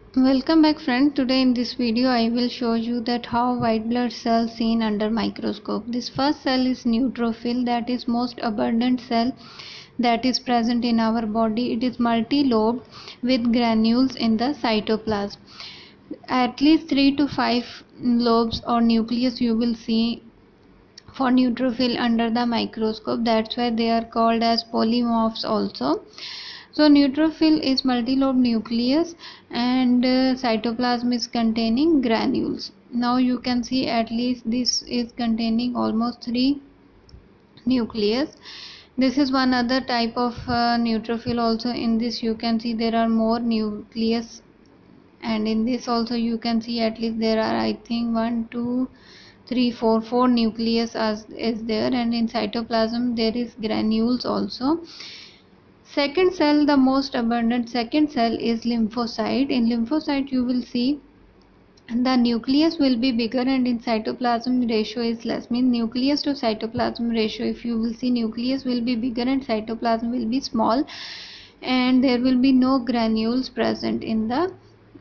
Welcome back friend. Today in this video I will show you that how white blood cells seen under microscope. This first cell is neutrophil, that is most abundant cell that is present in our body. It is multi-lobed with granules in the cytoplasm. At least 3 to 5 lobes or nucleus you will see for neutrophil under the microscope. That's why they are called as polymorphs also. So neutrophil is multi-lobed nucleus and cytoplasm is containing granules. Now you can see at least this is containing almost 3 nucleus. This is one other type of neutrophil also. In this you can see there are more nucleus, and in this also you can see at least there are, I think, 1 2 3 4 4 nucleus as is there, and in cytoplasm there is granules also. Second cell, the most abundant second cell is lymphocyte. In lymphocyte you will see the nucleus will be bigger and in cytoplasm ratio is less. Means nucleus to cytoplasm ratio, if you will see, nucleus will be bigger and cytoplasm will be small, and there will be no granules present in the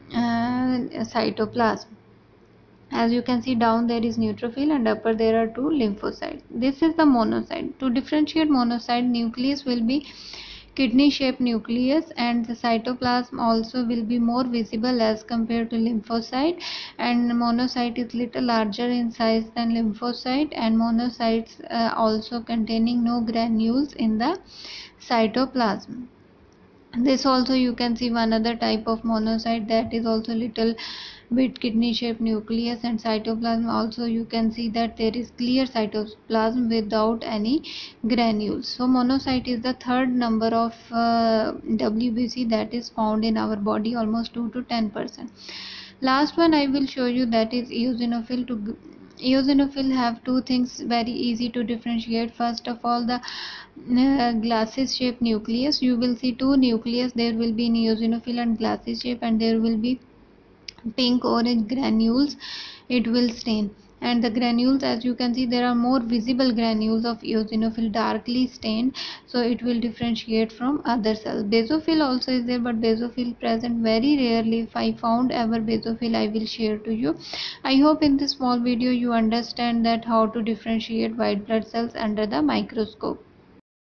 cytoplasm. As you can see, down there is neutrophil and upper there are 2 lymphocytes. This is the monocyte. To differentiate monocyte, nucleus will be kidney shaped nucleus, and the cytoplasm also will be more visible as compared to lymphocyte, and monocyte is little larger in size than lymphocyte, and monocytes also containing no granules in the cytoplasm. This also you can see one other type of monocyte, that is also little bit kidney shaped nucleus, and cytoplasm also you can see that there is clear cytoplasm without any granules. So monocyte is the third number of WBC that is found in our body, almost 2 to 10%. Last one I will show you, that is eosinophil. Eosinophil have two things very easy to differentiate. First of all, the glasses shaped nucleus. You will see 2 nucleus, there will be in eosinophil and glasses shape, and there will be pink orange granules it will stain. And the granules, as you can see, there are more visible granules of eosinophil, darkly stained, so it will differentiate from other cells. Basophil also is there, but basophil present very rarely. If I found ever basophil, I will share to you. I hope in this small video you understand that how to differentiate white blood cells under the microscope.